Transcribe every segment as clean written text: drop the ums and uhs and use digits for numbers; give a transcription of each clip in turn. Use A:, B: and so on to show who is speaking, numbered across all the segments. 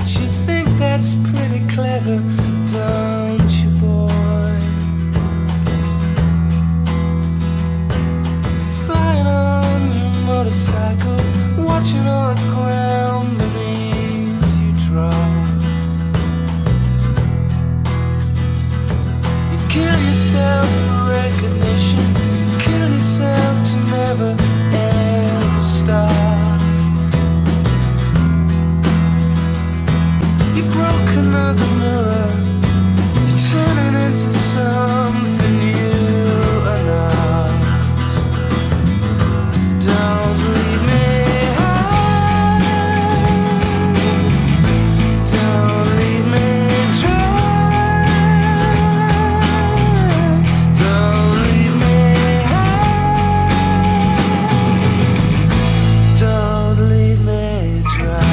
A: age, you think that's pretty clever, don't you, boy? Flying on your motorcycle, watching all the ground beneath you drop. You kill yourself for recognition, kill yourself to never ever stop. You broke another mirror, you're turning into something you are not. Don't leave me high, don't leave me dry, don't leave me high, don't leave me dry.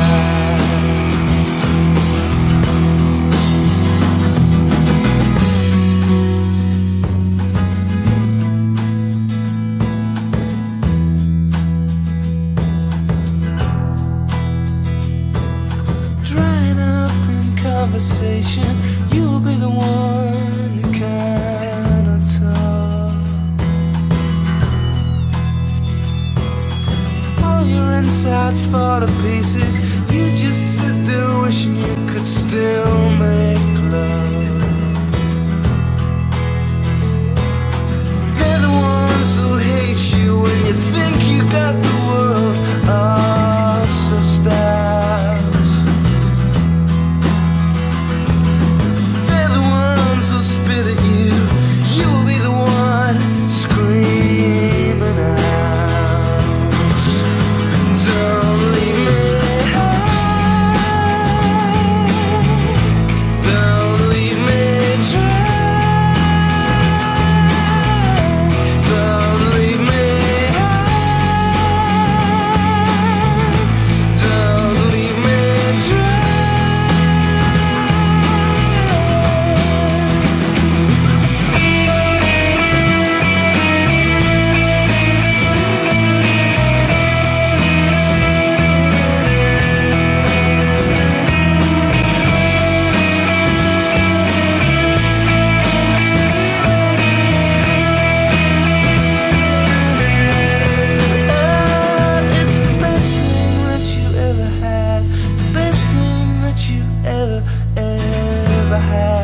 A: Drying up in conversation, you'll be the one who cannot talk. All your insides fall to pieces, you just sit there wishing you could still make love. They're the ones who hate you when you think you got the world all so stars. They're the ones who spit at you, you will be the one screaming out. Don't leave me high, don't leave me dry, don't leave me high, don't leave me dry. It's the best thing that you ever had, the best thing that you ever had.